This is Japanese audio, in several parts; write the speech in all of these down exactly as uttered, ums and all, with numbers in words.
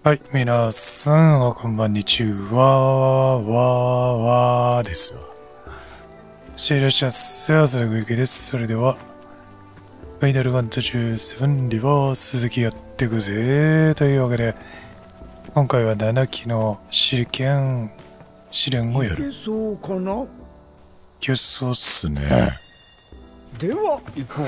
はい、皆さん、おこんばんにちは、わわーですわ。していらっしゃいませ、朝のごゆきです。それでは、ファイナルファンタジーセブンリバース続きやっていくぜ。というわけで、今回はななきの試験、試練をやる。 いけそうかな？ いけそうっすね。 では、行こう。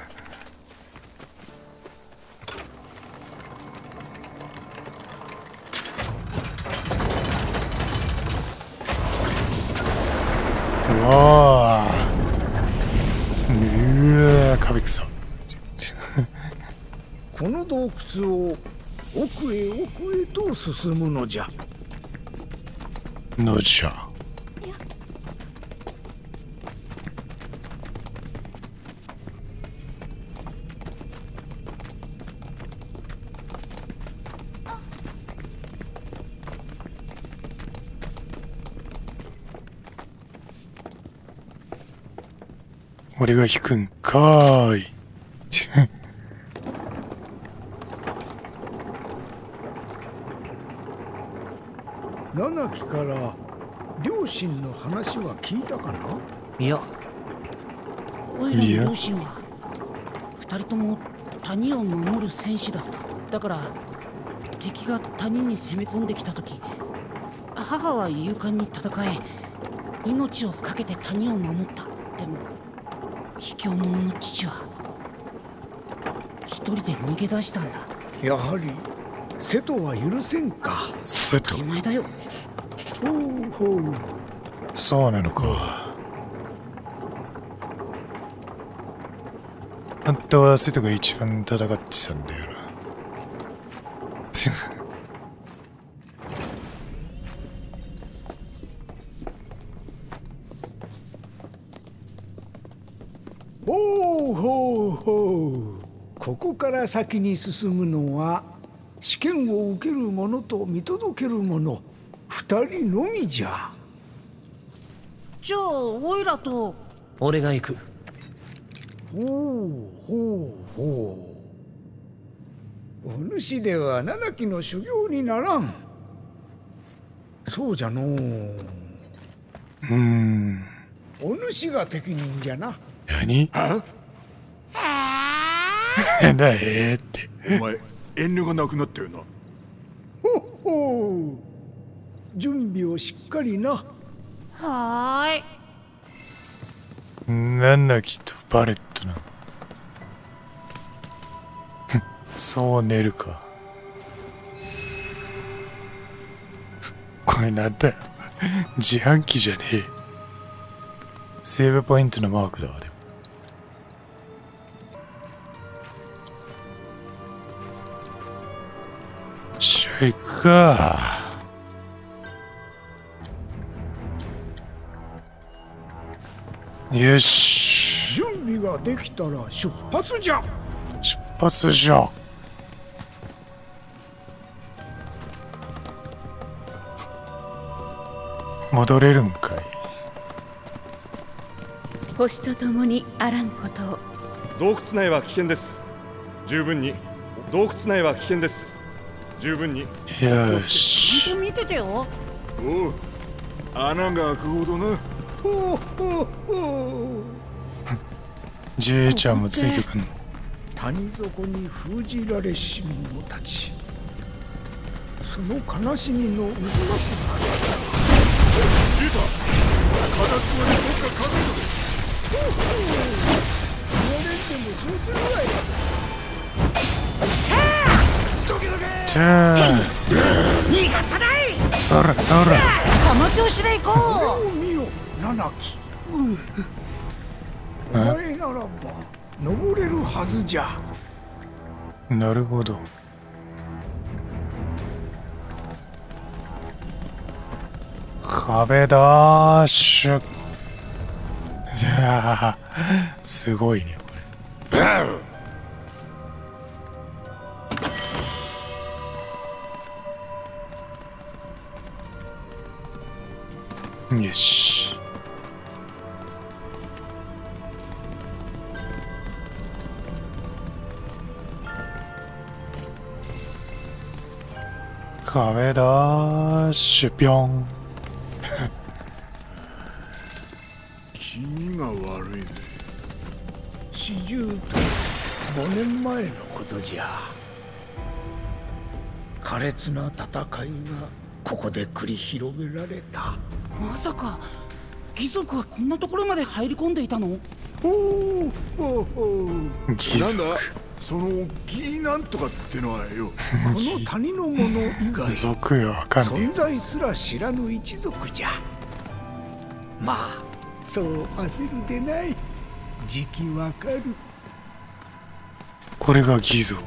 うわーうわー壁くそこの洞窟を奥へ奥へと進むのじゃ。 のじゃ俺が引くんかーい七木から両親の話は聞いたかな？ いや、オイラの両親は二人とも谷を守る戦士だった。だから敵が谷に攻め込んできた時、母は勇敢に戦え、命を懸けて谷を守った。でも卑怯者の父は一人で逃げ出したんだ。 やはり瀬戸は許せんか。 瀬戸当たり前だよ。 ほうほう。 そうなのか。本当は瀬戸が一番戦ってたんだよな。 ほうほうほう。ここから先に進むのは試験を受ける者と見届ける者二人のみじゃ。 じゃあオイラと俺が行く。 ほうほうほう。お主では七木の修行にならん。そうじゃのう。 うーん。 お主が適任じゃな。 何？ はだえーって。 お前遠慮がなくなったよな。 ほっほう。準備をしっかりな。 はーい。 なんだきっとバレットな。そう寝るか。これなんだよ。自販機じゃねえ。セーブポイントのマークだわ、でも。しゃ、行くか。よし。 準備ができたら出発じゃ。 出発じゃ。戻れるんかい。 星と共にあらんことを。 洞窟内は危険です。十分に。洞窟内は危険です。十分に。 よちし。 ゃんと見ててよ。 おう、穴が開くほどな。 ほうほうほう。 じいちゃんもついてくんの。 谷底に封じられし者たち。その悲しみの渦巻くじいさん、片付けにどっか隠れとけ。 言われてもそうするわい。 じゃあ。 逃がさない。 ほらほら。 この調子で行ここれを見よ、七木。お前ならば登れるはずじゃ。 なるほど。壁ダッシュ。いやー、すごいね、これ。よし。 壁ダッシュぴょん。 気味が悪いぜ。 四十とごねんまえのことじゃ。苛烈な戦いがここで繰り広げられた。 まさか義族はこんなところまで入り込んでいたの？ おおおお。 貴なんだ族。 そのギーなんとかってのはよ。 この谷の者以外族よ、わかんね存在すら知らぬ一族じゃ。まあそう焦るでない。時期わかる。 え。これが貴族。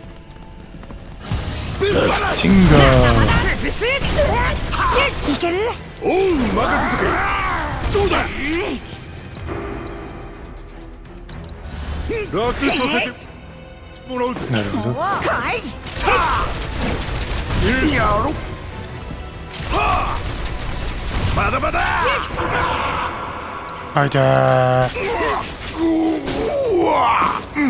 ラスティンガー。 よし、いける。 おう、任せとけ。どうだ。楽させてもらうぜ。 なるほど。 はい。 やろ。はあ。まだまだ。 あいたー。 うわ。うん。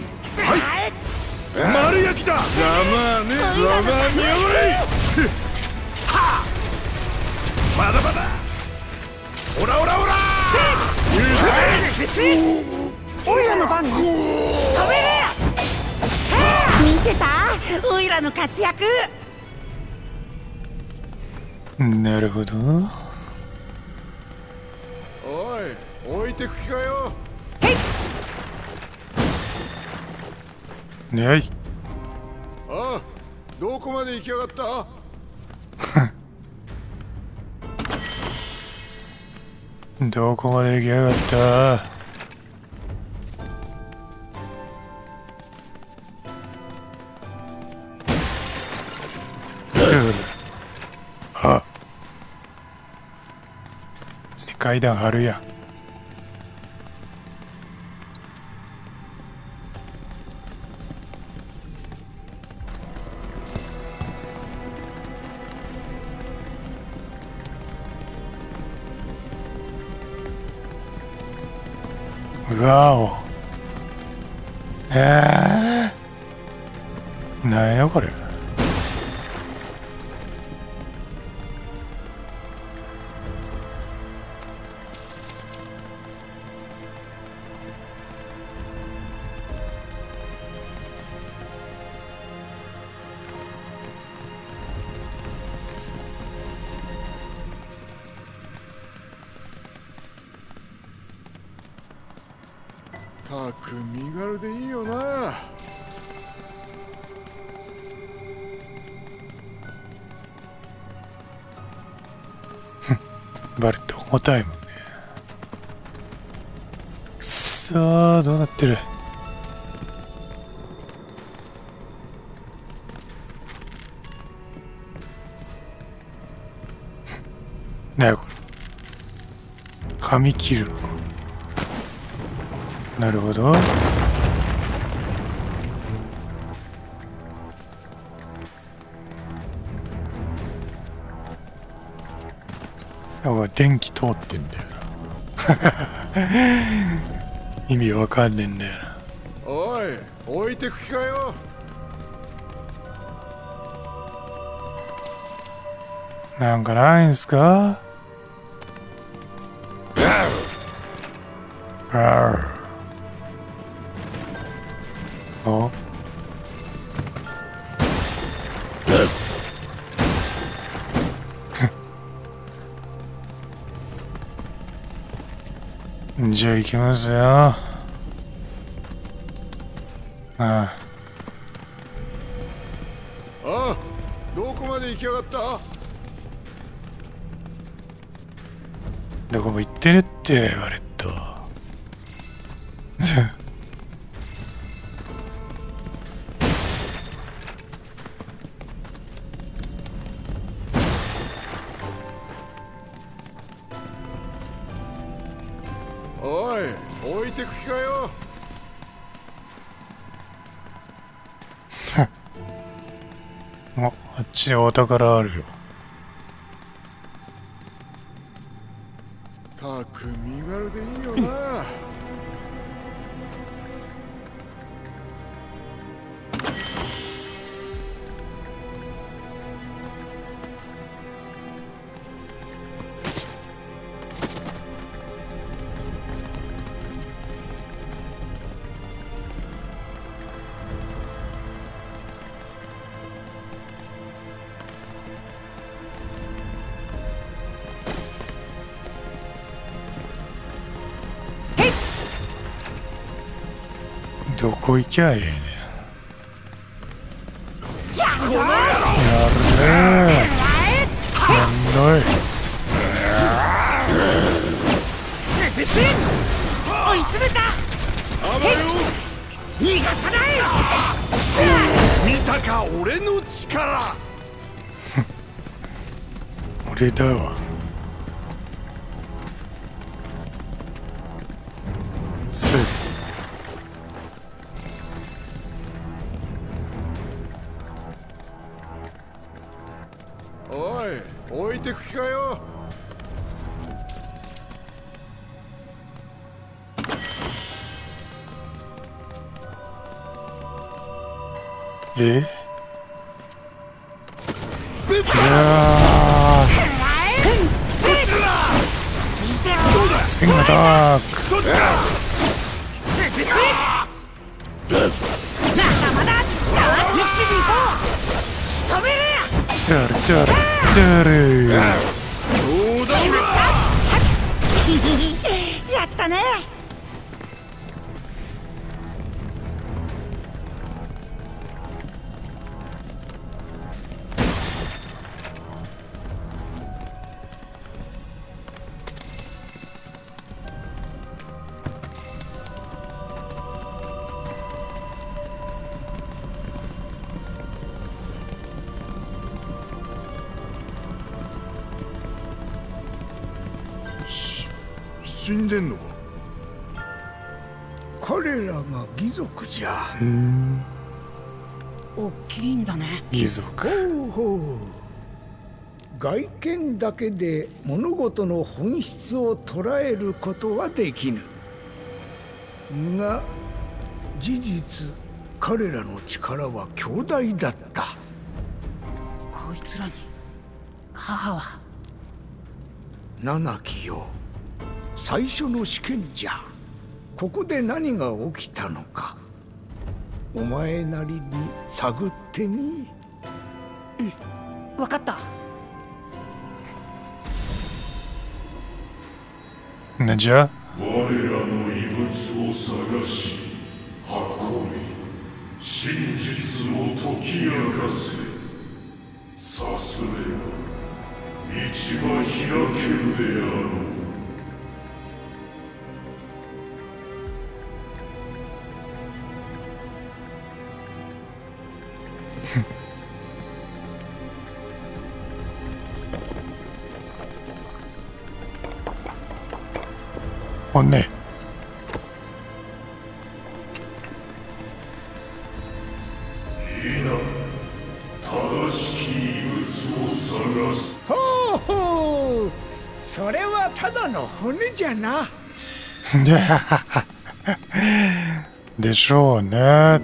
はい。丸焼きだ。ざまあね、ざまあにおい。はあ。まだまだ。オラオラオラ。 オイラの番。止めれ。見てた？オイラの活躍。 なるほど。 おい、置いてく気かよ。 ねい。 ああ、どこまで行きやがった？ どこまで行きやがった？あ、次階段張るやん。うわお。えー、なんやこれ。 たく身軽でいいよな。 バルト重たいもんね。くそー、どうなってる。なやこれ。髪切るのか。なるほど。なんか電気通ってんだよな。意味わかんねえんだよな。 おい、置いてく気かよ。 なんかないんすか？あおじゃあ行きますよ。ああ。 ああ、どこまで行きやがった？ どこも行ってねって言われた。 おい、置いてく気かよ。 お、あっちにお宝あるよ。 たく身軽でいいよな。 どこ行きゃええねん。やるぜー。めんどい。 追い詰めた。逃がさない。 見たか俺の力。 俺だわ。すおい、置いてく気かよ。 えいやースイングアタック。ダルダルダル。 やったね。 死んでんのか。 彼らが義族じゃ。 大きいんだね。 義族。 ほうほう。外見だけで物事の本質を捉えることはできぬが、事実彼らの力は強大だった。 こいつらに母は。 七木よ、最初の試験じゃ。ここで何が起きたのか、お前なりに探ってみ。 うん、分かった。 なんじゃ。 我らの遺物を探し運び、真実を解き明かせ。さすれば道は開けるであろう。 おんね。 いいな、正しき遺物を探す。 ほうほう、それはただの骨じゃな。 でしょうね。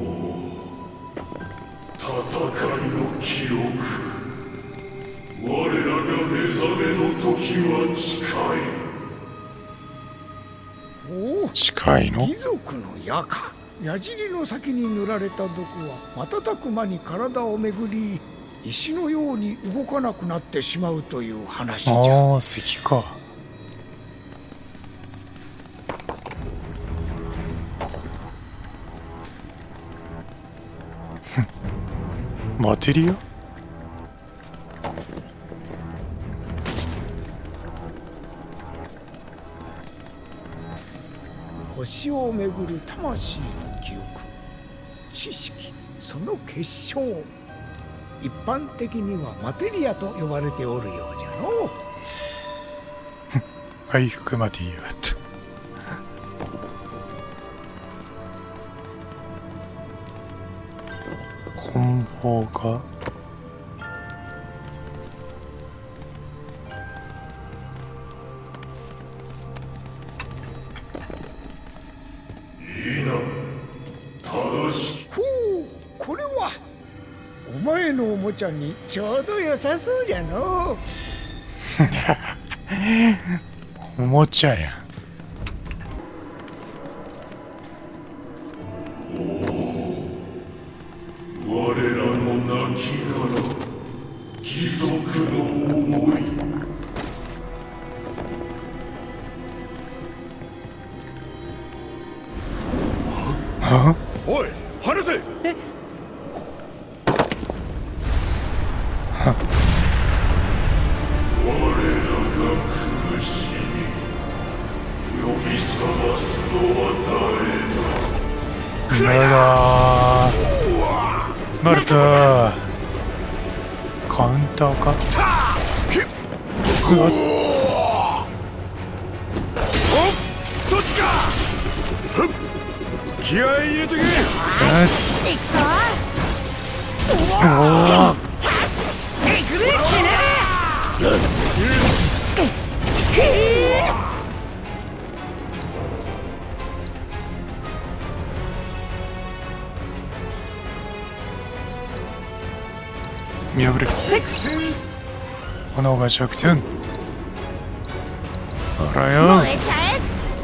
戦いの記録、我らが目覚めの時は近い。 おお、 近いの。 貴族の矢か。矢尻の先に塗られた毒は瞬く間に体をめぐり、石のように動かなくなってしまうという話じゃ。 ああ、石か。マテリア。 星をめぐる魂の記憶、知識、その結晶、一般的にはマテリアと呼ばれておるようじゃの。 回復マテリアと。梱包か。 いいな、正しほう、これはお前のおもちゃにちょうど良さそうじゃの。 おもちゃや。 我らの亡きがら、貴族の思い。 あおい離せ。 え我らが苦しみ呼び覚ますのは誰だ。 だーバルタカウンターか。うわっそっちか。ふっ気合い入れてけ。 おお見破れ炎が弱点。あらよ燃えちゃえ。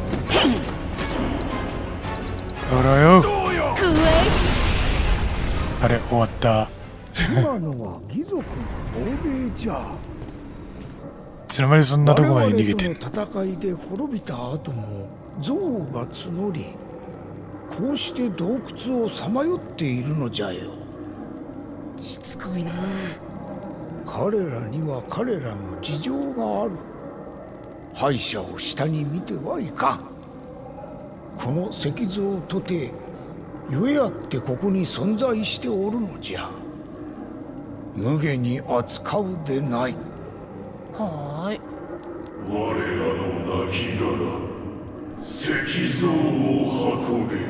あらよくえあれ終わった。 今のは義族の亡霊じゃ。 いつの間にそんなとこまで逃げてんの。 我々との戦いで滅びた後も憎悪が募り、こうして洞窟をさまよっているのじゃよ。 しつこいな。 彼らには彼らの事情がある。敗者を下に見てはいかん。この石像とてゆえあってここに存在しておるのじゃ。無下に扱うでない。 はーい。 我らの亡きが石像を運べ。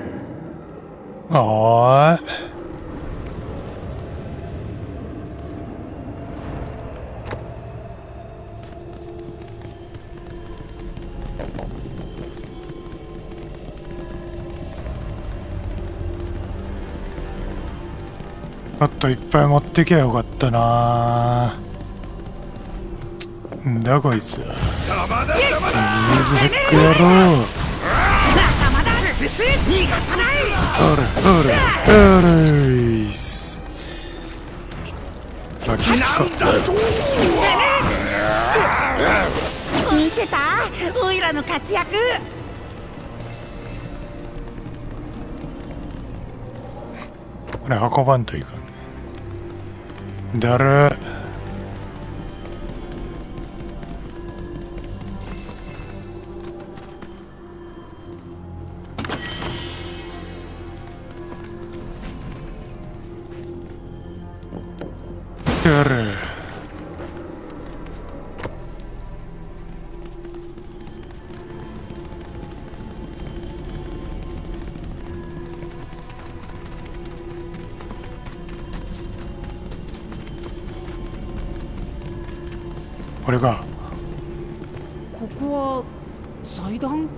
ああもっといっぱい持ってきゃよかったな。んだこいつ。 邪魔だ邪魔だ。 水ヘック野郎。 仲間だ。逃がさない。 ほらほらほらいっす。巻きつきか。 見てた？オイラの活躍。 これ運ばんといかん。だる。だる。これか。 ここは祭壇？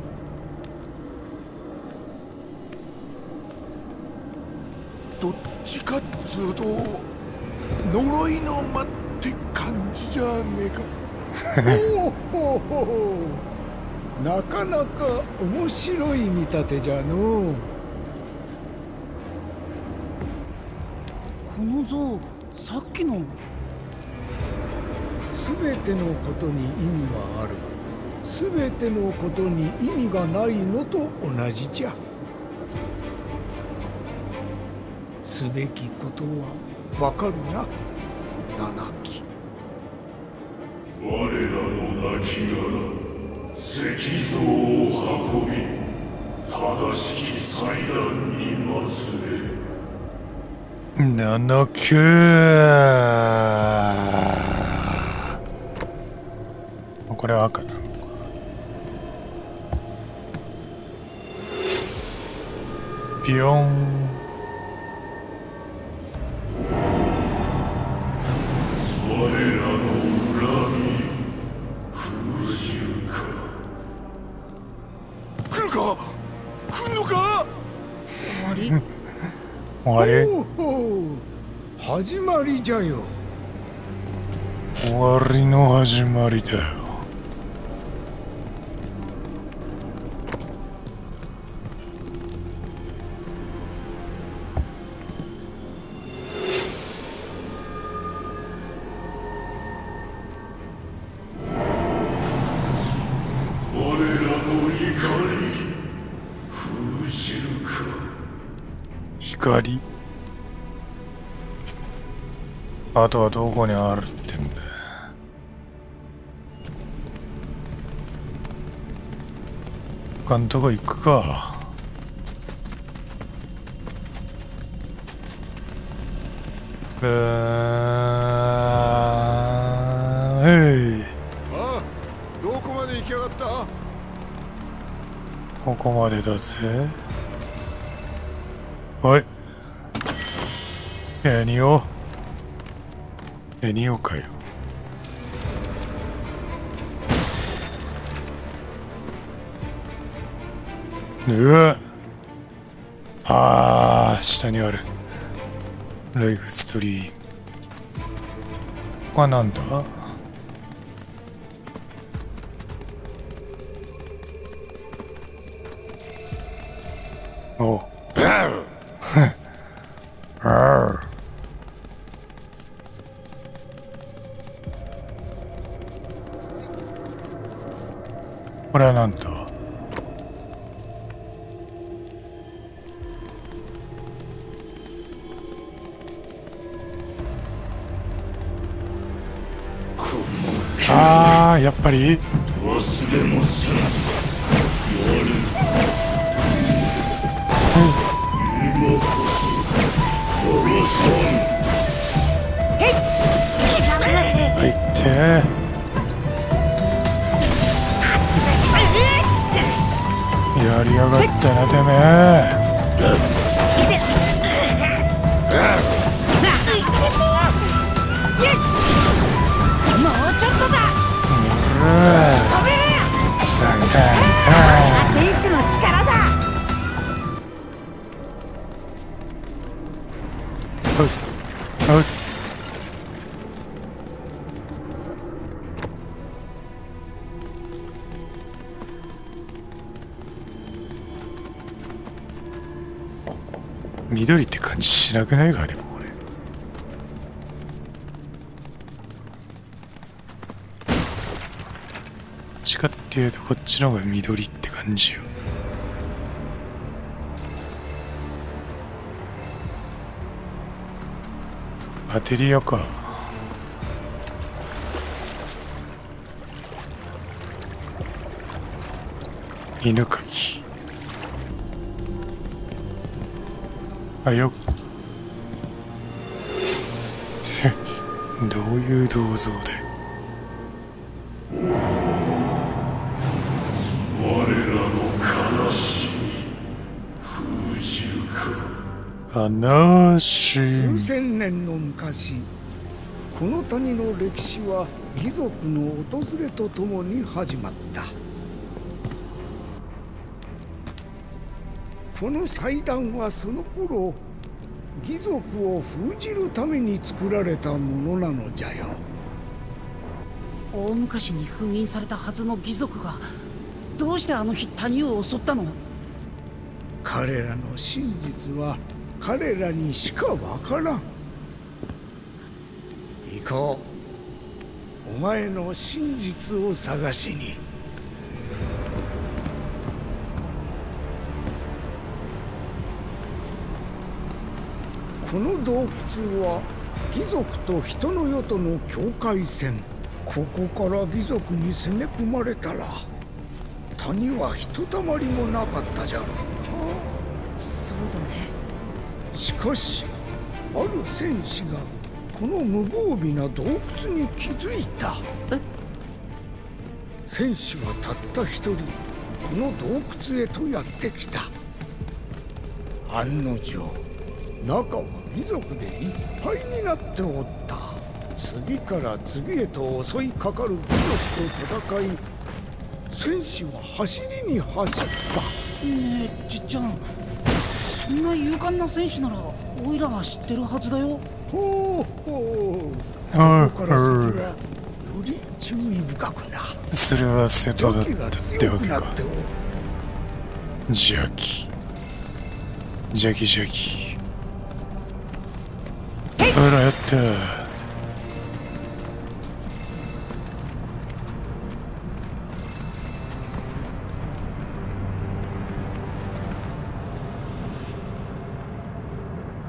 どっちかっつうと呪いの間って感じじゃねえか。 ほうほうほう、なかなか面白い見立てじゃのう。 この像、さっきの。 すべてのことに意味はある。すべてのことに意味がないのと同じじゃ。すべきことはわかるな、七木。 我らの亡きが石像を運び正しき祭壇に祭れ。 七木。これは赤なのか。ピヨン。 我らの恨み封じるか。 来るか来んのか。 終わり？ 終わり？ ほうほう、始まりじゃよ。 終わりの始まりだよ。 我らの怒り封じるか。 怒り。あとはどこにあるってんだ。他のとこ行くか。うーん、へい。 ああ、どこまで行きやがった。 ここまでだぜ。おい。エニオ。エニオかよ。うわ。ああ、下にある。ライフストリーム。ここはなんだ？おう。これはなんだ？ああ、やっぱり忘れもせずやる。今こそ殺さん。 入ってやりやがったなてめえ。 もうちょっとだ。選手の力だ。 うっ緑って感じしなくないか。でもこれどっちかっていうとこっちの方が緑って感じよ。バテリアか。犬かき。あよ。どういう銅像で。 我らの悲しみ封じるか。 悲しみ。 数千年の昔、この谷の歴史は義族の訪れとともに始まった。この祭壇はその頃義族を封じるために作られたものなのじゃよ。 大昔に封印されたはずの義族がどうしてあの日谷を襲ったの？ 彼らの真実は彼らにしかわからん。行こう。お前の真実を探しに。この洞窟は義族と人の世との境界線。ここから義族に攻め込まれたら谷はひとたまりもなかったじゃろうな。 そうだね。 しかしある戦士がこの無防備な洞窟に気づいた。 え？ 戦士はたった一人この洞窟へとやってきた。案の定中は義族でいっぱいになっておった。次から次へと襲いかかる義族と戦い、戦士は走りに走った。 ねえじっちゃん、そんな勇敢な戦士ならオイラは知ってるはずだよ。 ほうほう。 あここから先はより注意深くな。 それは瀬戸だったってわけか。 なっておる。 邪気邪気邪気。あらやった。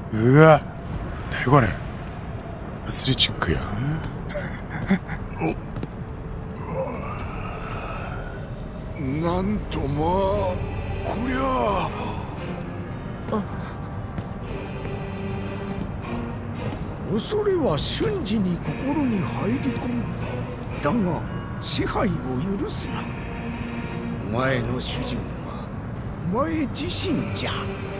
うわ、なにこれ。アスレチックや。 なんとまあ、こりゃあ。 恐れは瞬時に心に入り込む。だが支配を許すな。お前の主人はお前自身じゃ。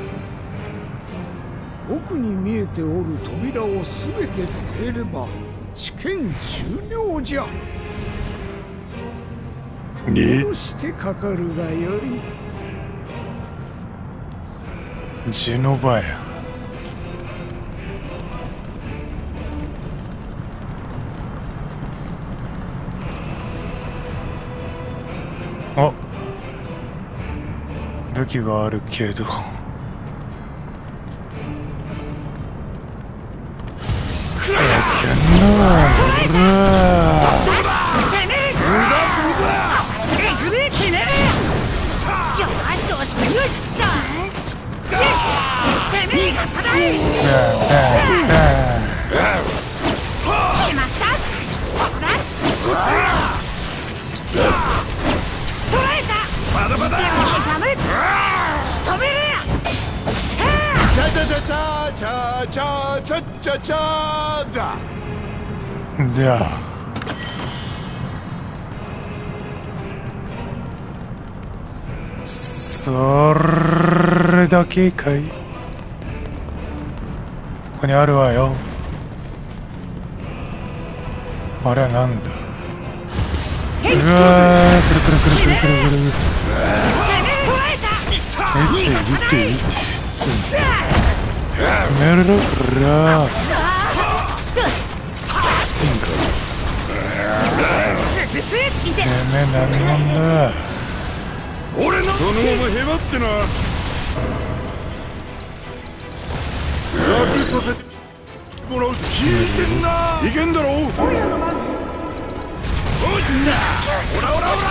奥に見えておる扉を全て越えれば試験終了じゃ。こうしてかかるがよい。 ジェノバや。あ、武器があるけど。ふざけんな、ほら。じゃあそれだけかい。ここにあるわよ。あれはなんだ。うわー、くるくるくるくるくるくるくる。いていていてつんメルロラスティンガー。てめえ何者だ。 俺のそのままへばってな。楽させてもらう。聞いてんな。いけんだろ。おいおらおらおら。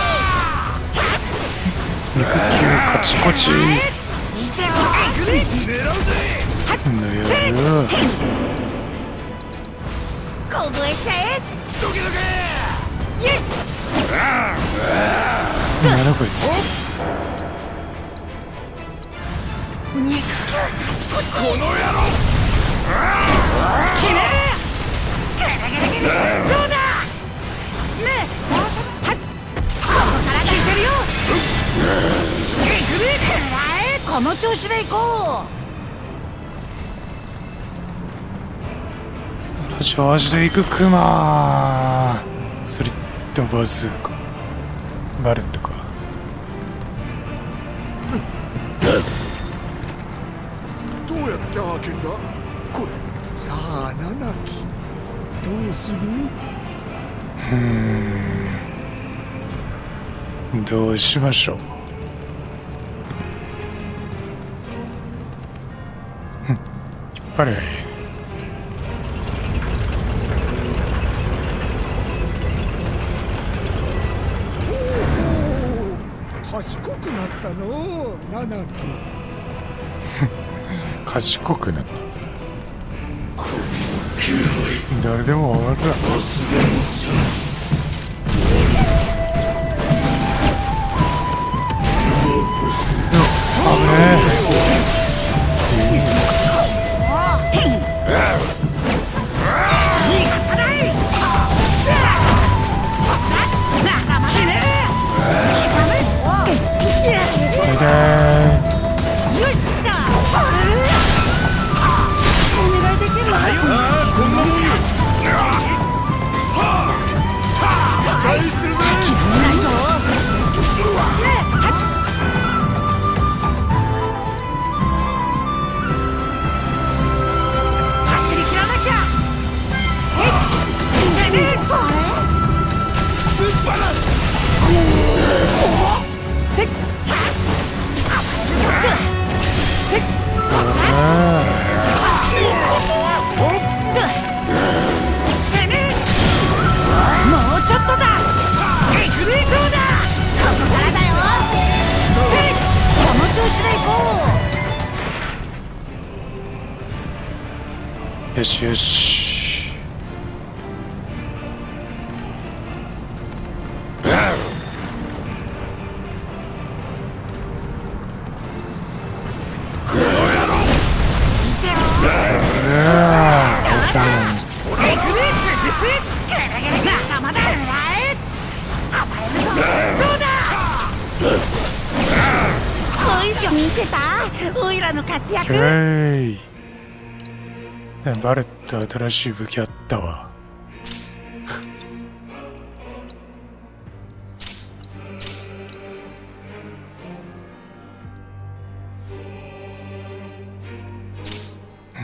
肉球カチコチ。 狙うぜ。 なやる。 凍えちゃえ。 どけどけ。 よし。 なんだこいつ。 この野郎。 決める。どうだ。ねえ、はっ、ここから聞いてるよ。この調子で行こう。調子で行くクマ。スリットバズーカ。バレットか。 どうやって開けんだこれ。 さあナナキ、どうする。 うーん、どうしましょう。引っ張りゃいい。 賢くなったのナナキ。 賢くなった。誰でもわかる。危ねえ。 よしよし。 見てた？オイラの活躍。 へい。バレット新しい武器あったわ。うん。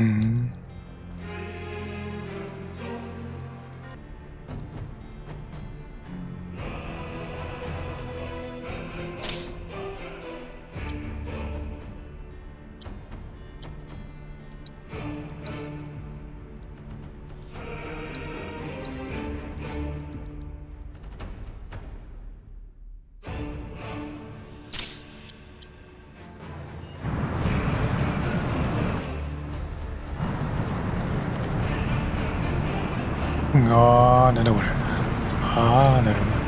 あー、なんだこれ。あー、なるほど。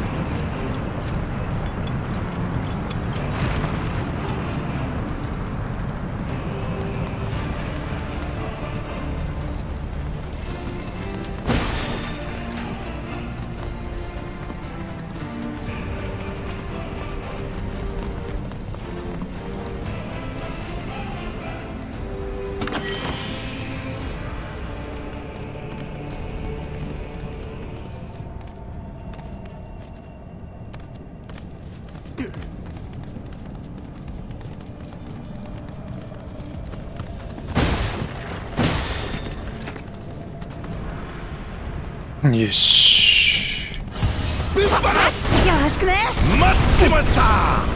よし。 よろしくね。 待ってました。は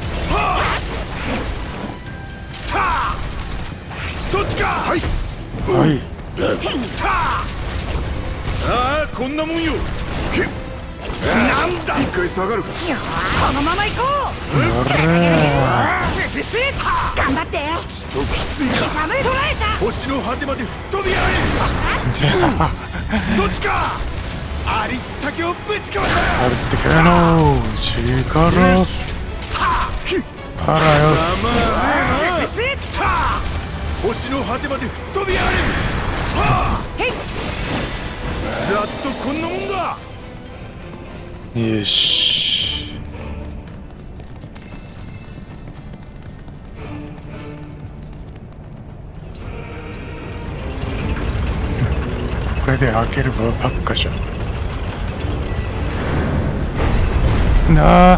あ、そっちか。はいはい。 ああ、こんなもんよ。なんだ。一回下がるか。 このまま行こう。 やれ頑張って。 人きついな。 サメ捉えた。 星の果てまで吹っ飛びやがれ。そっちか。ありったけをぶちかわした。 あるってけの力。あらよ。 星の果てまで吹っ飛びやがれ。やっとこんなもんだ。 よし。これで開けるばっかじゃん。なあ。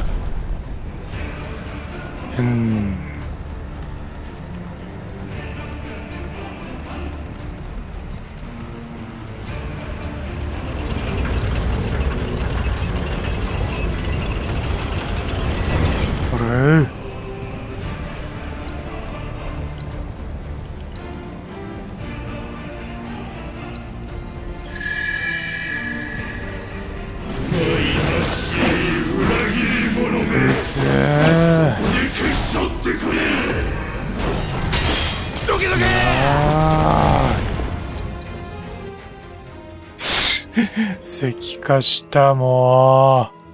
うん。これ。うせえ。 どけどけ。 石化したもう。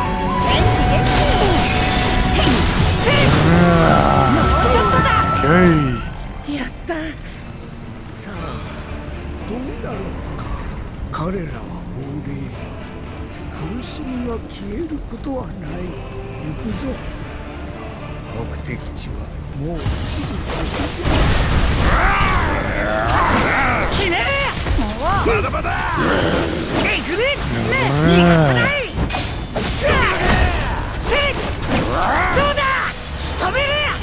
こ消えることはない。行くぞ。目的地はもうすぐそこじゃ。 ひねれもうまだまだえいくねね逃がさないせいどうだ仕留める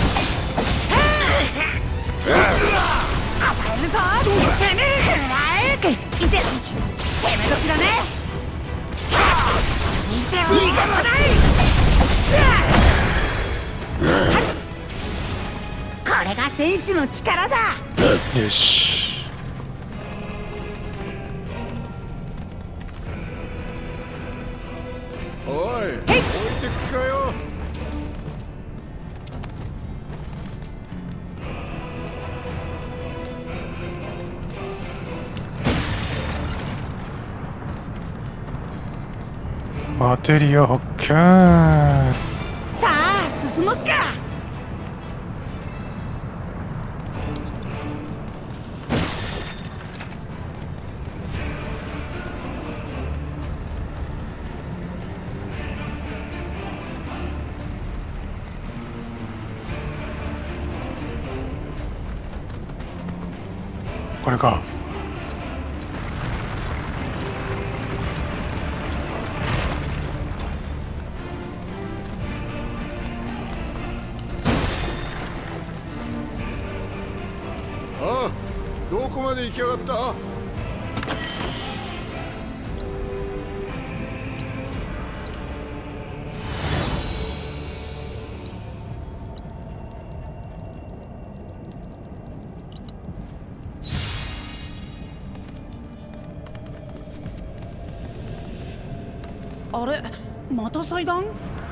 与えるぞ攻めるいて攻め時だね見て逃がさないこれが戦士の力だ。 よし。 おい置いてくかよ。 マテリア発見。 さあ進もっか。 これか。 ああ、どこまで行きやがった。 あれまた祭壇。 こ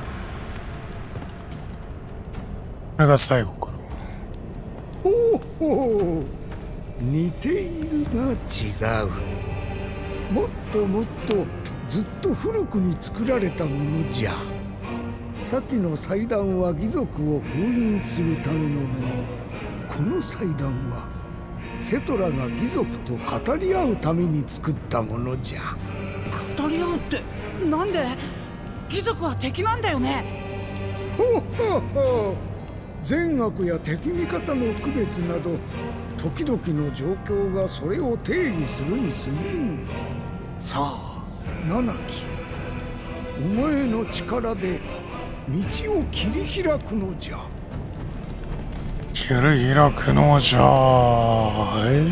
れが最後かな。 ほうほう、似ているが違う。もっともっとずっと古くに作られたものじゃ。先の祭壇は義族を封印するためのもの。この祭壇はセトラが義族と語り合うために作ったものじゃ。 語り合うってなんで？義族は敵なんだよね。 ほほほ、善悪や敵味方の区別など時々の状況がそれを定義するに過ぎん。さあ七木、お前の力で道を切り開くのじゃ。 切り開くのじゃ。え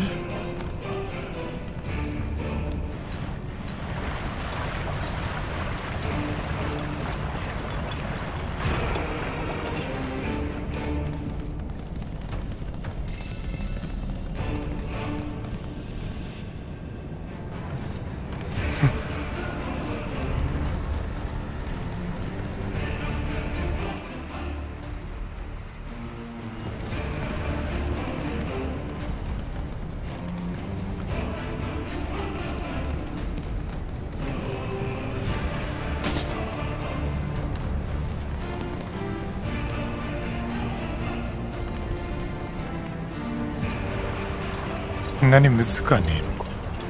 何むずかねえのか。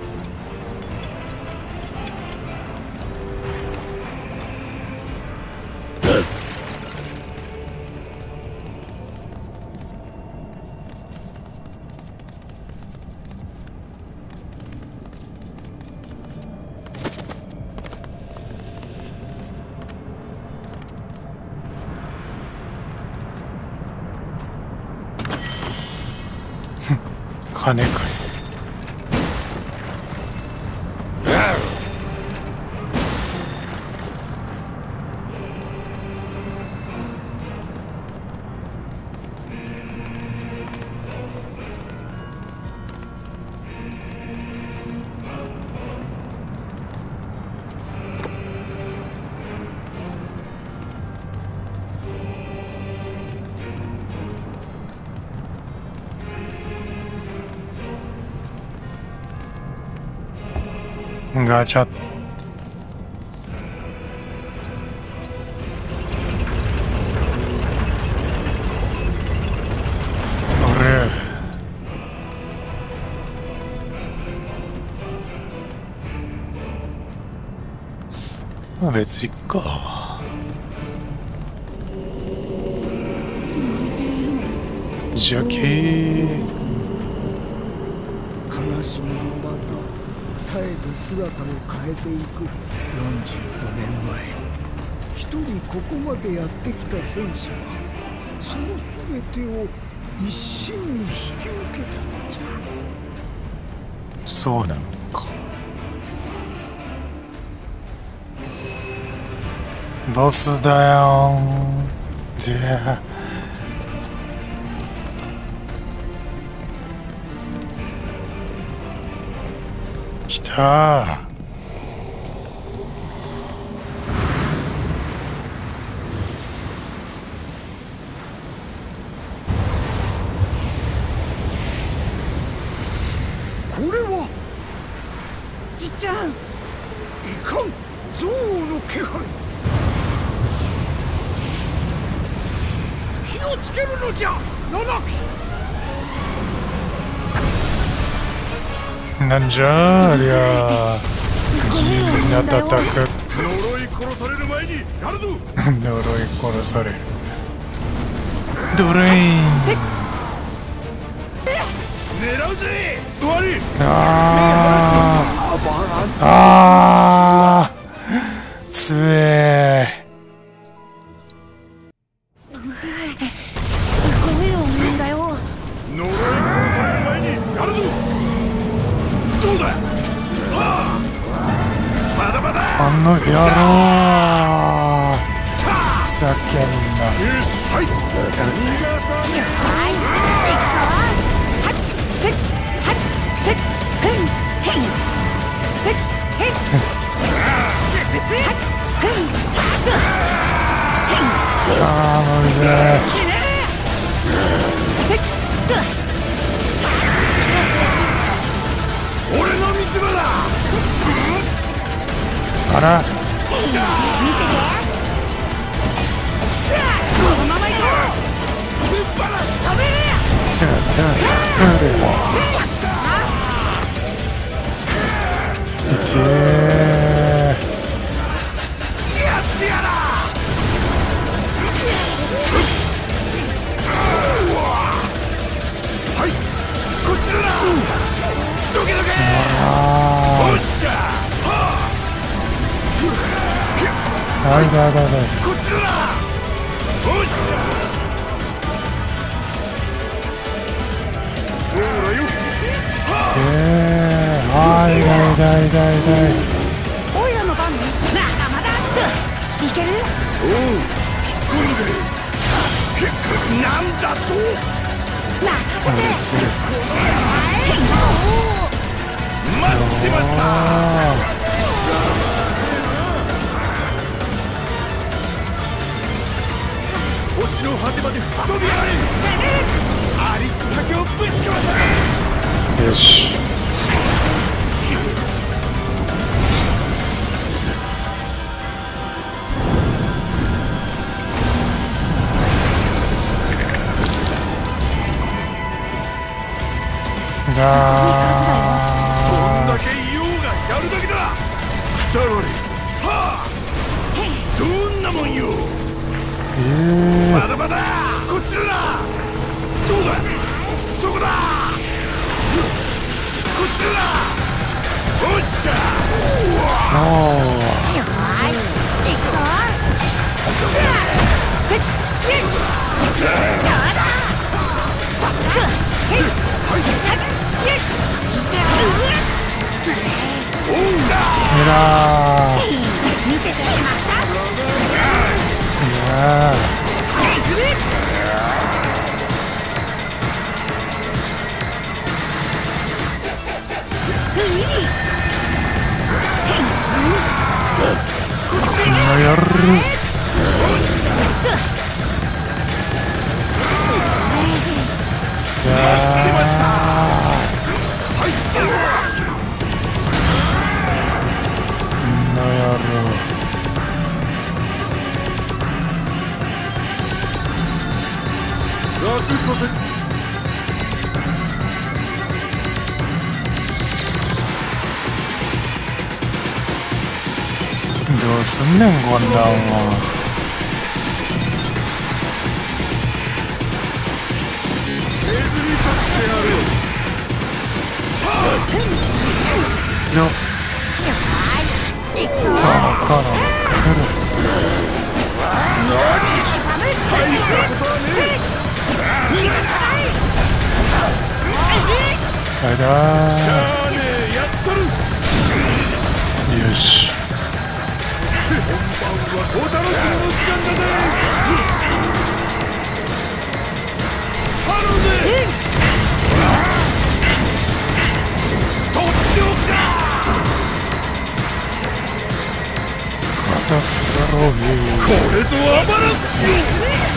金かい。ガチャ。あれ。 まあ別にか。ジャケー。 悲しみもまた絶えず姿を変えていく。よんじゅうごねんまえ、一人ここまでやってきた戦士はその全てを一身に引き受けたのじゃ。 そうなのか。ボスだよー。で来たー。 これはじっちゃん。 いかん、憎悪の気配。火をつけるのじゃ、七木。 なんじゃありゃ。みんな叩く。 呪い殺される前にやるぞ。 呪い殺される。ドレイン。 狙うぜ。終わり。 あーあーつえごめんよ、みんなよ。 呪い殺される前にやるぞ。どうだ。はあ、まだまだ。 あの野郎ふざけんな。 よし、はい。 あーむずい。 俺の見つめだ。 あらてていてー。 はい、こっちだな。どけどけ。おっしゃ。 はいだだだ。 こっちだな。おっしゃ。ほらよ。 えー、はいだいだいだいだい。 おいらの番まだまだいける。 おう、これで。なんだと。 任せて。 待ってました。星の果てまで吹き飛びやがれ。ありったけをぶちかわせ。 よし。だー。 どんだけ言おうがやるだけだ。くたばれ。はあ。どんなもんよ。 えー、 まだまだ。こっちだな。どうだ。そこだ。こっちだな。おっしゃ。 おー。 よーし、行くぞ。 えらー。 見ててました。 いやー。この野郎。だー。の野郎。 楽させ。 だどうすんねんこんなんは。のこのこの来る。あれだー。よし。 お楽しみの時間だぜ。ハローぜ。とっておくか。 カタストロフィー。 これぞアバランチよ。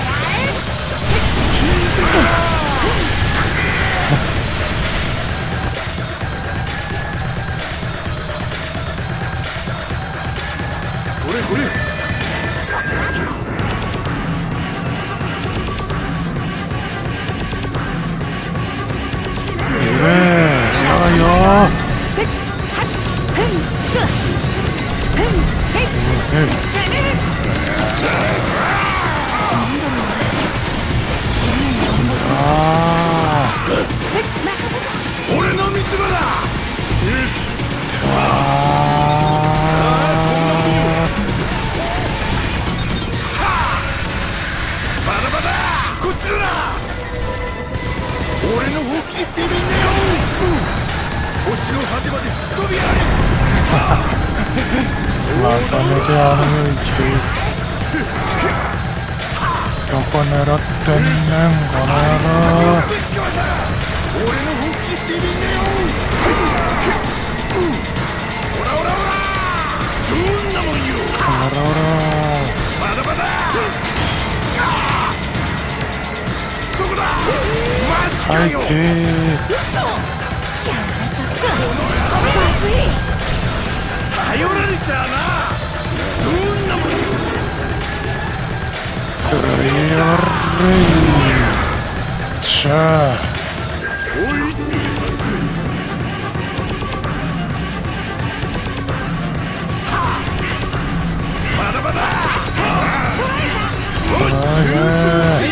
これこれ。 いくぜー。やばいよー。 俺の見つばだ。よし。バラバラこっちだ。俺の本気ビビんねよ。星の果てまで飛び上がれ。 まとめてあの世行け。どこ狙ってんねんこの野郎。 俺の本気ビビんねよ。オラオラオラどんなもんよ。 オラオラまだまだそこだ。 はいてー。 頼られちゃうな。どんなもんよ。 くらいやれー。しゃあおいまだまだおい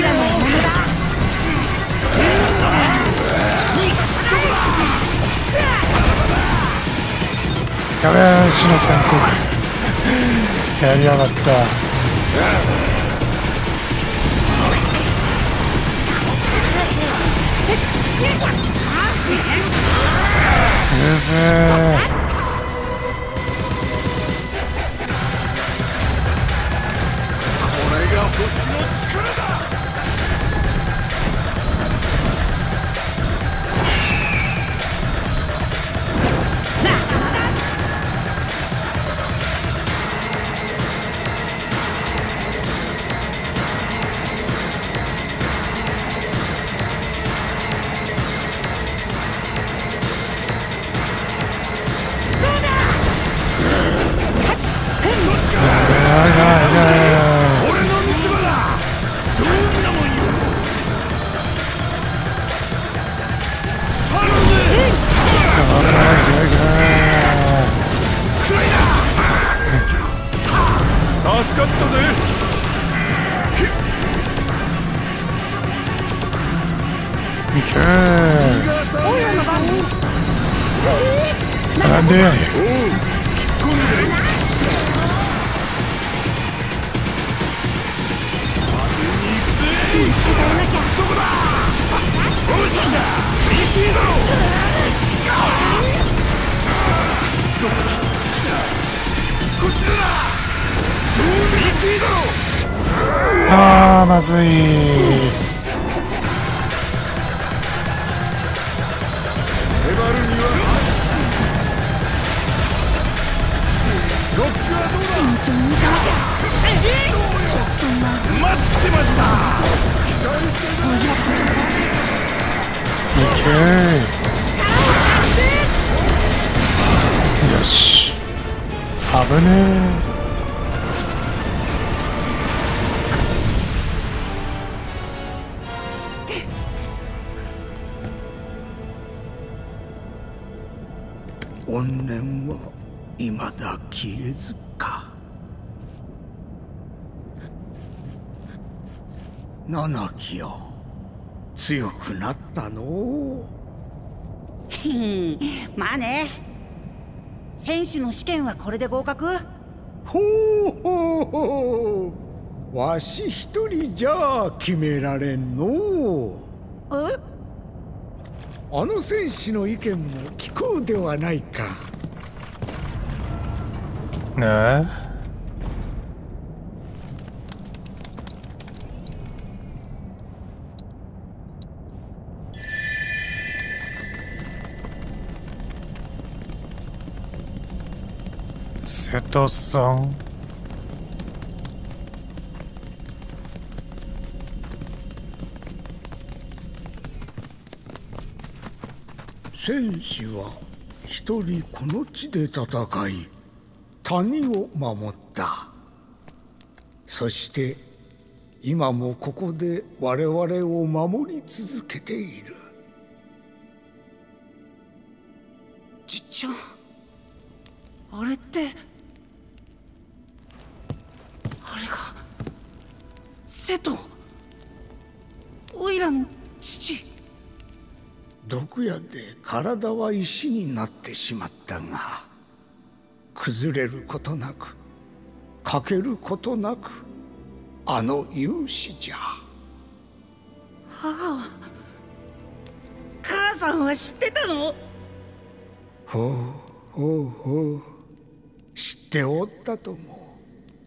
やべえ死の宣告やりやがった。うぜえ。 これが星の力だ。俺の見つばだ。どんなもんよ。ハローぜ。暗いな。助かったぜ。 いけー。なんでやねん。 そこだ。おいなんだ。見てだろ。こっちだな。どう見てだろ。 あーまずい。 粘るにはロックはどうだ。 慎重に行かなきゃ。ちょっと待待ってました。 いけー。よし危ねえ。 怨念は未だ消えずか。 七木よ、強くなったの。 まあね。戦士の試験はこれで合格？ ほうほうほう、わし一人じゃ決められんの。 え？ あの戦士の意見も聞こうではないか。 ねえ。瀬戸さん。 戦士は一人この地で戦い谷を守った。そして今もここで我々を守り続けている。 じっちゃん、あれってあれが瀬戸、オイラの父。 毒矢で体は石になってしまったが、崩れることなく欠けることなくあの勇士じゃ。 母、母さんは知ってたの？ ほうほうほう、知っておったとも。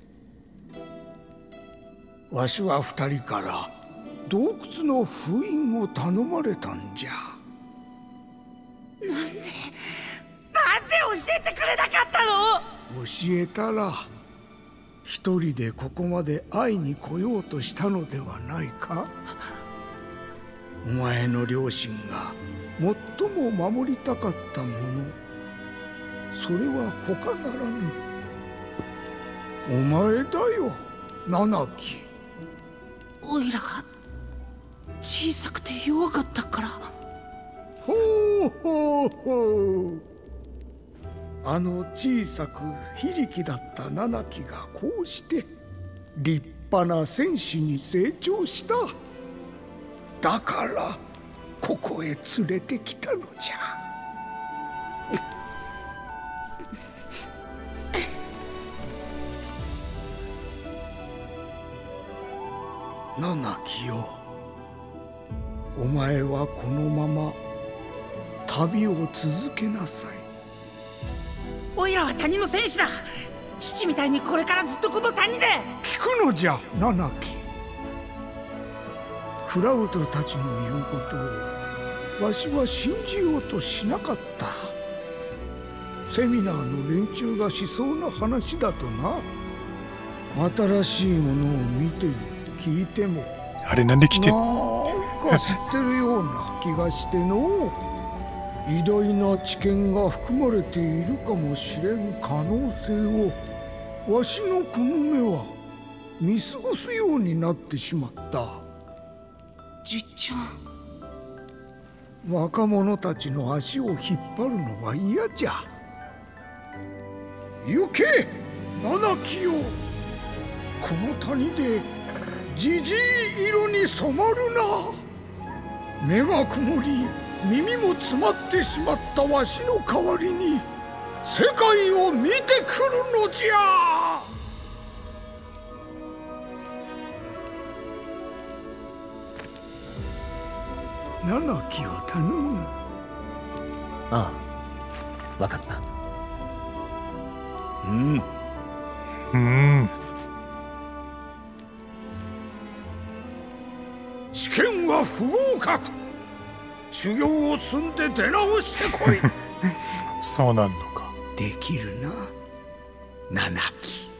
わしは二人から洞窟の封印を頼まれたんじゃ。 なんで、なんで教えてくれなかったの？ 教えたら一人でここまで会いに来ようとしたのではないか。お前の両親が最も守りたかったもの、それは他ならぬお前だよ、七木。 オイラが小さくて弱かったから。 ほうほうほう、あの小さく非力だった七木がこうして立派な戦士に成長した。だからここへ連れてきたのじゃ。七木よ、お前はこのまま旅を続けなさい。 オイラは谷の戦士だ。父みたいにこれからずっとこの谷で。 聞くのじゃ、七木。クラウドたちの言うことをわしは信じようとしなかった。セミナーの連中がしそうな話だとな。新しいものを見ても聞いてもあれなんで来てんなんか知ってるような気がしての。偉大な知見が含まれているかもしれん可能性をわしのこの目は見過ごすようになってしまった。 じっちゃん、若者たちの足を引っ張るのは嫌じゃ。行け、七木よ。この谷でじじい色に染まるな。目が曇り耳も詰まってしまったわしの代わりに世界を見てくるのじゃ。七木を頼む。 ああ、わかった。 うんうん。 試験は不合格。修行を積んで出直してこい。 そうなんのか。 できるな、七木。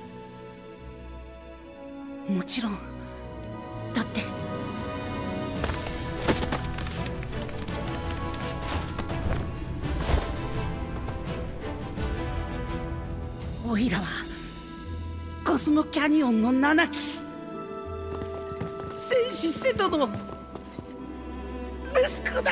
もちろん。だってオイラはコスモキャニオンの七木、戦士瀬戸の息子だ。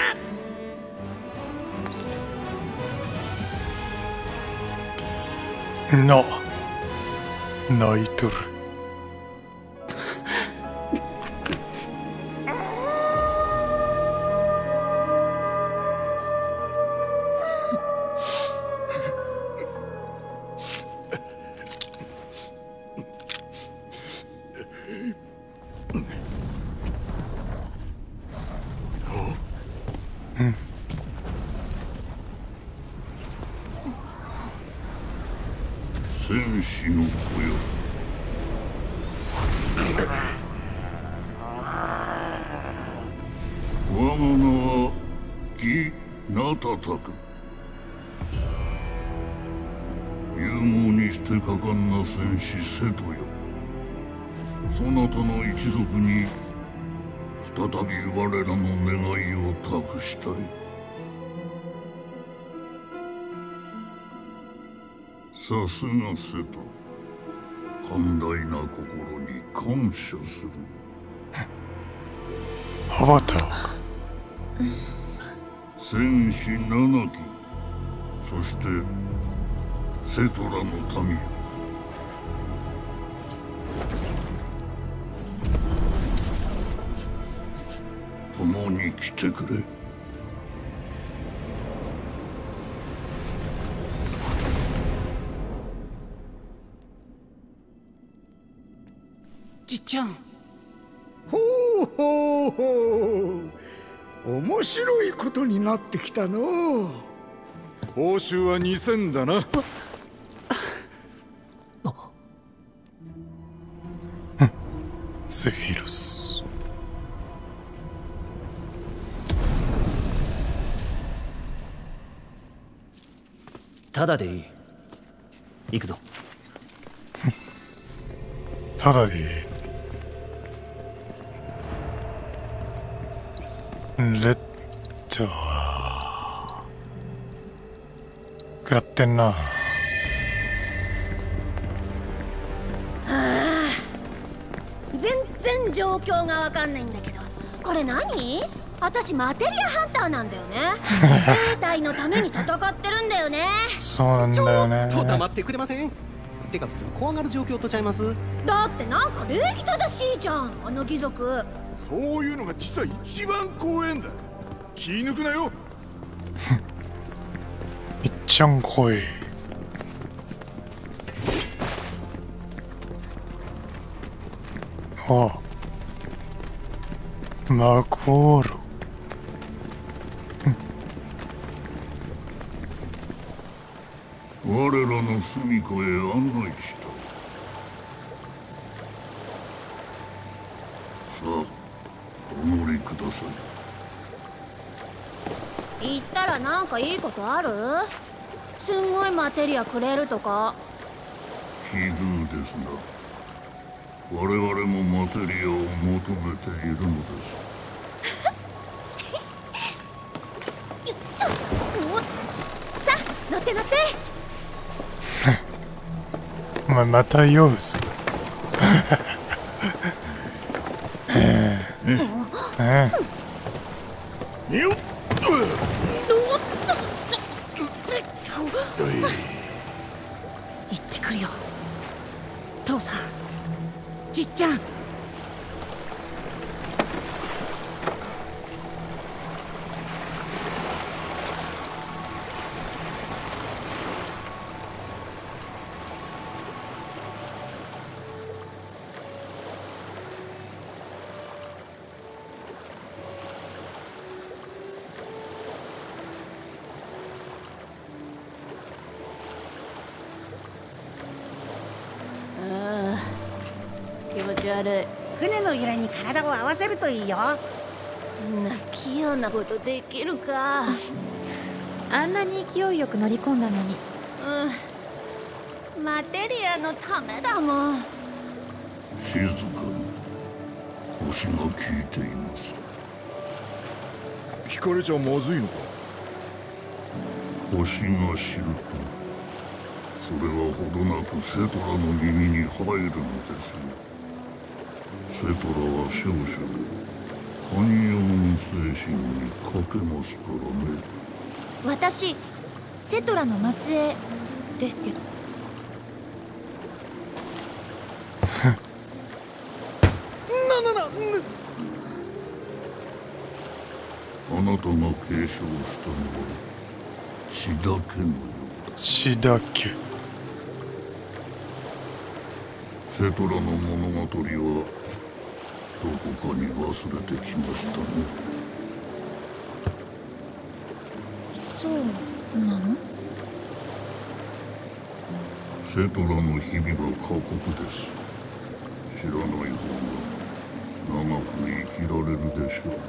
な、泣いとる。 うん戦士の子よ、我が名はギ・ナタタク。勇猛にして果敢な戦士セトよ、そなたの一族に再び我らの願いを託したい。さすがセト、寛大な心に感謝する。 アバターか。 戦士七騎、そしてセトラの民よ、共に来てくれ。 じっちゃん。 ほうほうほう、面白いことになってきたの。 報酬はにせんだな。 セフィロス。 ただでいい。行くぞ。 ただでいい。レッドは食らってんな。 全然状況がわかんないんだけど、これ何？私マテリアハンターなんだよね。兵隊のために戦ってるんだよね。 そうなんだよね。 ちょっと黙ってくれません？てか普通怖がる状況とちゃいます？ だってなんか礼儀正しいじゃん、あの貴族。 そういうのが実は一番怖えんだ。気抜くなよ。 いっちゃん怖い。ああ、マコーロ。 我らの住処へ案内した。さあ、お乗りください。 行ったらなんかいいことある？すんごいマテリアくれるとか。 奇遇ですな。我々もマテリアを求めているのです。 いっと、おっ、さあ乗って乗って。 お前また酔うぞ。ええええ。 よっ。 行ってくるよ。父さん、じっちゃん。 気持ち悪い。 船の揺れに体を合わせるといいよ。 んな器用なことできるか。 あんなに勢いよく乗り込んだのに。 うん、マテリアのためだもん。 静かに。星が聞いています。 聞かれちゃまずいのか。 星が知ると、それはほどなくセトラの耳に入るのですよ。セトラは少々寛容の精神に欠けますからね。 私セトラの末裔ですけど。 なななあなたが継承したのは血だけのようだ。 血だけ。 セトラの物語はどこかに忘れてきましたね。 そうなの？ セトラの日々は過酷です。知らない方が長く生きられるでしょう。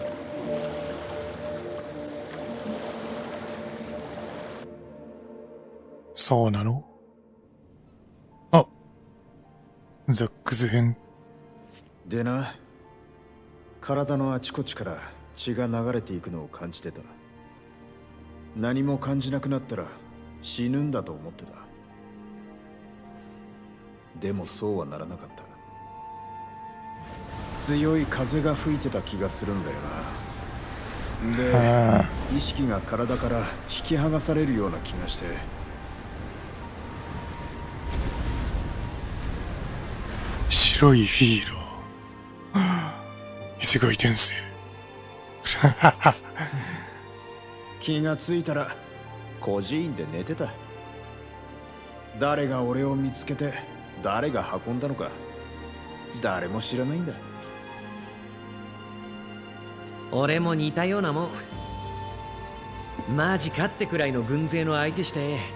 そうなの？あ、ザックス編。 でな、体のあちこちから血が流れていくのを感じてた。何も感じなくなったら死ぬんだと思ってた。でもそうはならなかった。強い風が吹いてた気がするんだよな。で、意識が体から引き剥がされるような気がして。 白いフィーロー。異世界転生。 気がついたら孤児院で寝てた。誰が俺を見つけて誰が運んだのか誰も知らないんだ。 俺も似たようなもん。マジかってくらいの軍勢の相手して。 え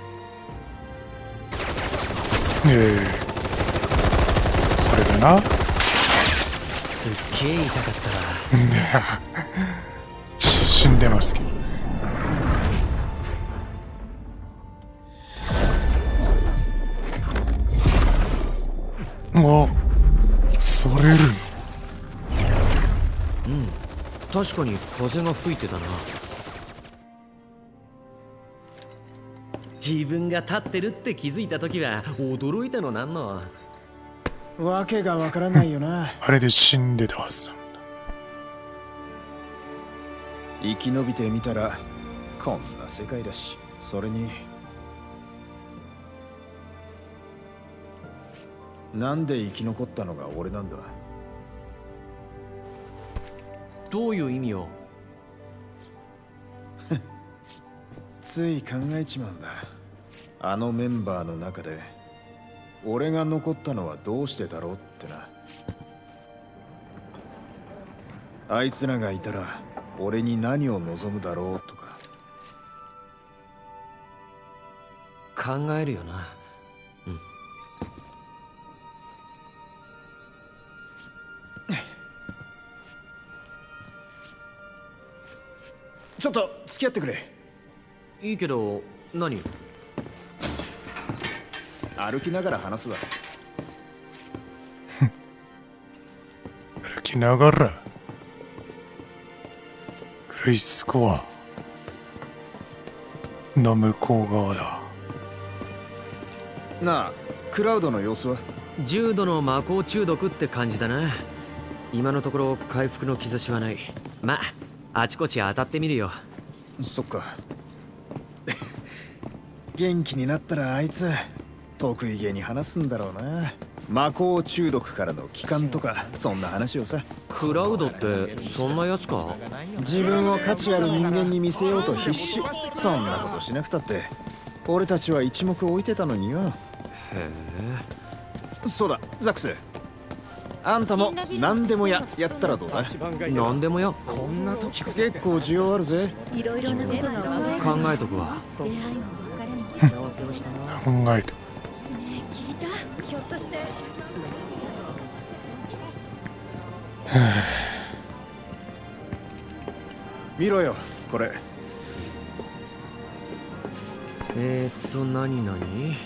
え、これだな。 すっげえ痛かったわ。死んでますけどね。お、それる。 うん、確かに風が吹いてたな。自分が立ってるって気づいた時は驚いたのなんの。 わけがわからないよな。 あれで死んでたはずだ。 生き延びてみたらこんな世界だし、それになんで生き残ったのが俺なんだ。 どういう意味よ。 つい考えちまうんだ。あのメンバーの中で俺が残ったのはどうしてだろうってな。あいつらがいたら俺に何を望むだろうとか考えるよな。うん。 ちょっと付き合ってくれ。 いいけど何？ 歩きながら話すわ。 歩きながらクリスコアの向こう側だ。 なあ、クラウドの様子は？ 重度の魔法中毒って感じだな。今のところ回復の兆しはない。まあ、あちこち当たってみるよ。 そっか。元気になったらあいつ得意げに話すんだろうな。魔法中毒からの帰還とかそんな話をさ。 クラウドってそんなやつか？ 自分を価値ある人間に見せようと必死。そんなことしなくたって俺たちは一目置いてたのによ。へえ。 そうだ、ザックス、あんたも何でもややったらどうだ？ 何でもや。 こんな時結構需要あるぜ。 いろいろなことが考えとくわ。 出会いも別れも幸せをしたな。 考えとく。 ねえ、聞いた？ひょっとして見ろよ、これ。 えー、っと何々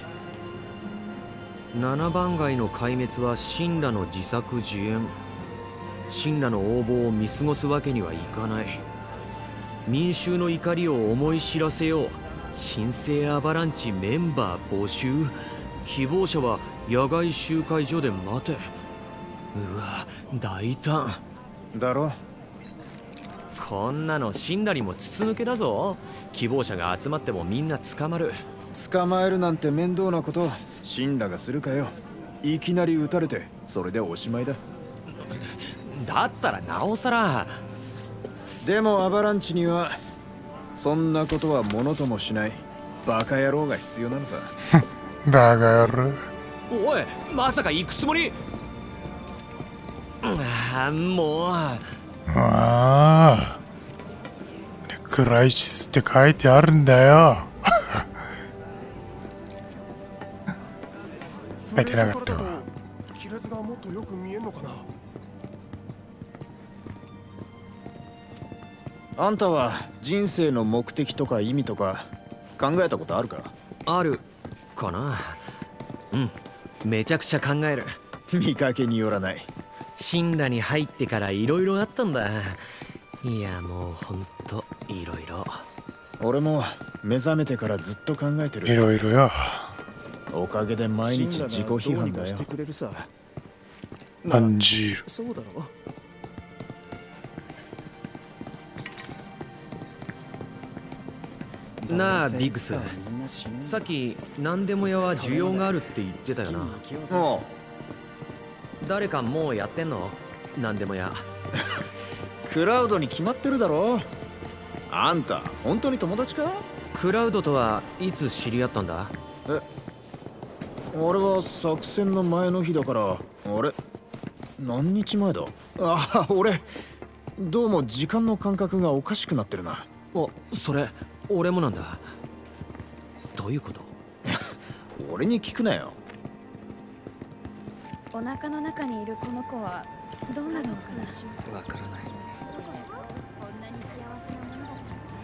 七番街の壊滅は神羅の自作自演。神羅の横暴を見過ごすわけにはいかない。民衆の怒りを思い知らせよう。神聖アバランチメンバー募集。希望者は野外集会所で待て。うわ、大胆だろ。 こんなの神羅にも筒抜けだぞ。希望者が集まってもみんな捕まる。 捕まえるなんて面倒なこと神羅がするかよ。いきなり撃たれてそれでおしまいだ。 だったらなおさら。 でもアバランチにはそんなことはものともしないバカ野郎が必要なのさ。 バカ野郎。 おい、まさか行くつもり？ああ、もう。 ああ。 クライシスって書いてあるんだよ。書いてなかったわ。 亀裂がもっとよく見えんのかな。 あんたは人生の目的とか意味とか考えたことあるか？ あるかな。うん、めちゃくちゃ考える。 見かけによらない。 神羅に入ってからいろいろあったんだ。いやもうほんといろいろ。 俺も目覚めてからずっと考えてる。 いろいろよ。 おかげで毎日自己批判だよ。 アンジール。 そうだろ。 なあビッグス、さっき何でも屋は需要があるって言ってたよな。 もう誰かもうやってんの？何でも屋。 クラウドに決まってるだろ。あんた本当に友達か？ クラウドとはいつ知り合ったんだ？ え、俺は作戦の前の日だから。あれ何日前だ？あ、俺どうも時間の感覚がおかしくなってるな。 あ、それ俺もなんだ。どういうこと？ 俺に聞くなよ。 お腹の中にいるこの子はどうなるのかな。 わからない。 こんなに幸せなものだ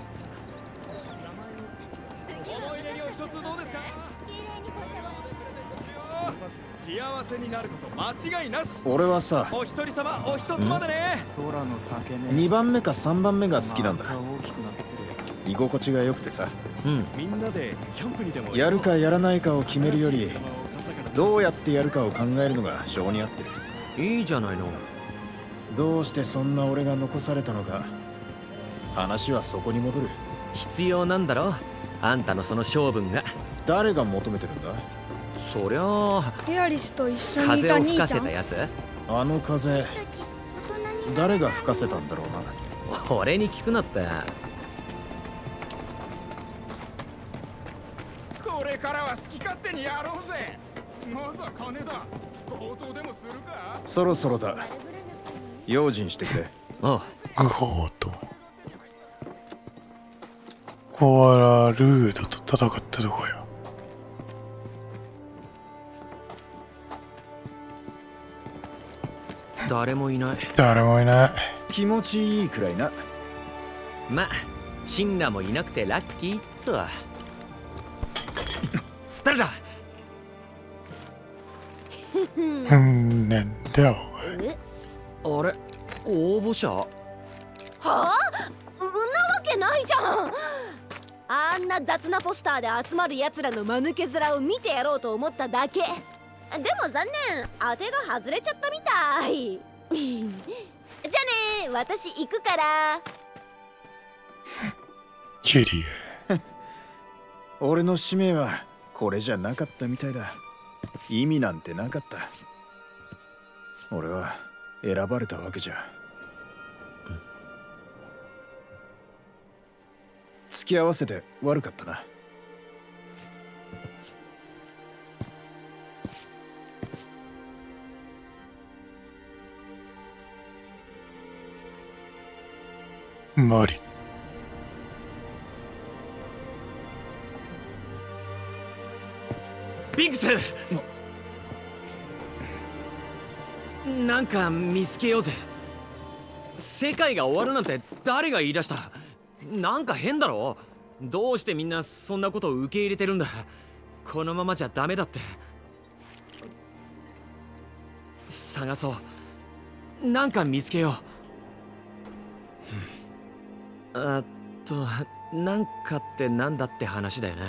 ったのね。 思い出にお一つどうですか？幸せになること間違いなし。 俺はさ、 お一人様お一つまでね。 空の裂け目にばんめかさんばんめが好きなんだ。居心地が良くてさ、 うん、 みんなでキャンプにでもやるかやらないかを決めるよりどうやってやるかを考えるのが性に合ってる。 いいじゃないの。 どうしてそんな俺が残されたのか、話はそこに戻る。 必要なんだろ、あんたのその性分が。 誰が求めてるんだ？ そりゃあヘアリスと一緒にい風を吹かた兄ちゃん。 せたやつ。 あの風誰が吹かせたんだろうな。 俺に聞くなって。 これからは好き勝手にやろうぜ。まずは金だ。強盗でもするか？ そろそろだ。用心してくれ。 ああ。 グホーとコアラルードと戦ったとこよ。 誰もいない。 誰もいない。 気持ちいいくらいな。 ま、シンラもいなくてラッキーっと。誰だ？ ふん、なんだよお前。あれ、応募者？ はあ？そんなわけないじゃん。あんな雑なポスターで集まる奴らの間抜け面を見てやろうと思っただけ。でも残念、当てが外れちゃったみたい。じゃあね、私行くから。 キリア俺の使命はこれじゃなかったみたいだ。意味なんてなかった。俺は選ばれたわけじゃ。付き合わせて悪かったな。 マリ。 ビッグス、なんか見つけようぜ。世界が終わるなんて誰が言い出した？なんか変だろ。どうしてみんなそんなことを受け入れてるんだ。このままじゃダメだって。探そう。なんか見つけよう。あっと、なんかってなんだって話だよね。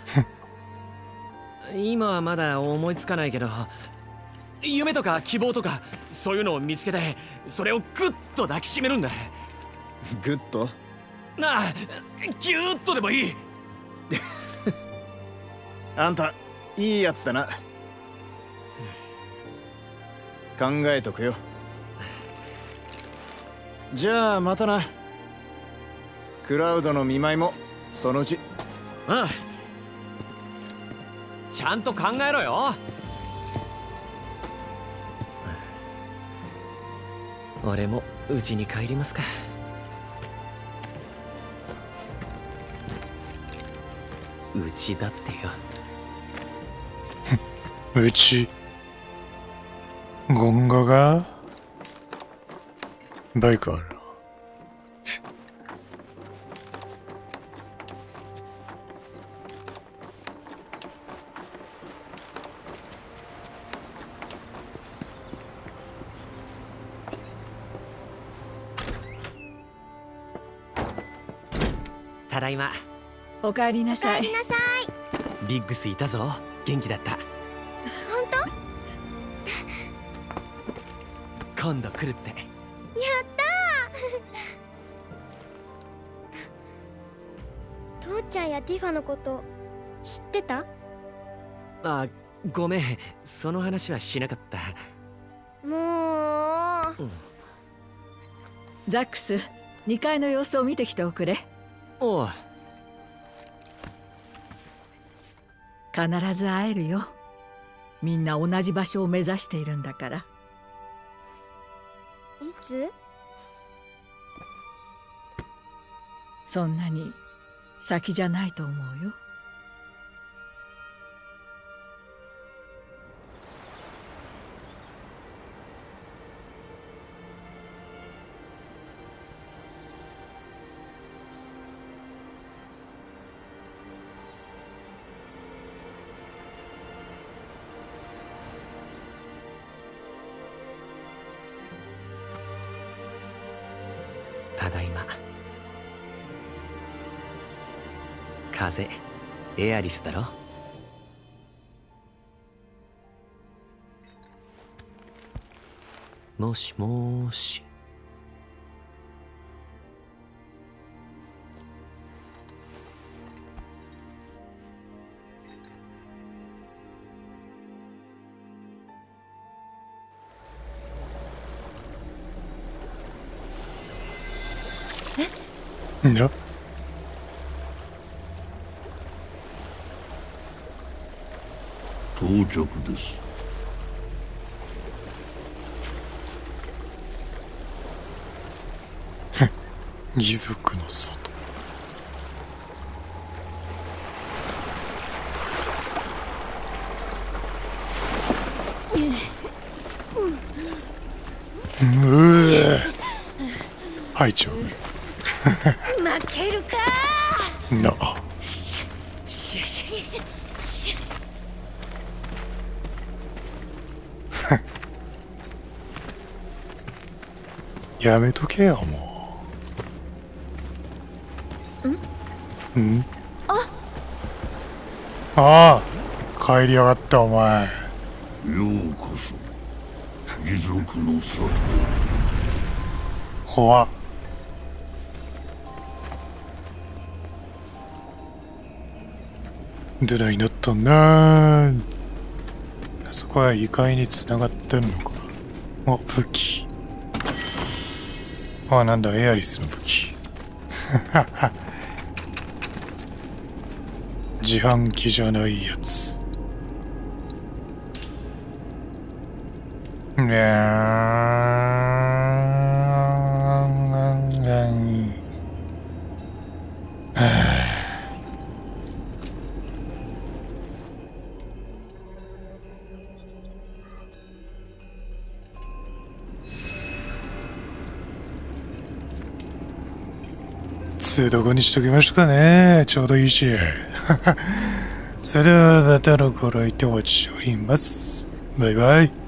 今はまだ思いつかないけど、夢とか希望とかそういうのを見つけて、それをグッと抱きしめるんだ。 グッと？ なあ、ギューッとでもいい。 あんたいいやつだな。考えとくよ。じゃあまたな。クラウドの見舞いもそのうち。 ああ、ちゃんと考えろよ。俺も家に帰りますか。 うちだってよ。 うちゴンガがバイクある。 ただいま。 おかえりなさい。 おかえりなさい。 ビッグスいたぞ。元気だった。 本当？今度来るって。 やったー。父ちゃんやティファのこと知ってた？ あ、ごめん、その話はしなかった。 もう、 うん、 ザックス、にかいの様子を見てきておくれ。 おう。 必ず会えるよ。みんな同じ場所を目指しているんだから。 いつ？ そんなに先じゃないと思うよ。 ただいま。風、エアリスだろ。もしもーし。 な到着です。 義足の里。うえ吐いちゃう。 負けるかなやめとけよもう。ん？ん？ あああ、帰りやがったお前。 ようこそ義足の里。 怖っ。でないなったなー。あそこは異界に繋がってるのか。お、武器。あ、なんだ、エアリスの武器。自販機じゃないやつ。にゃーん。つどこにしときましたかね。ちょうどいいし。それではまたの頃にてお待ちしております。バイバイ。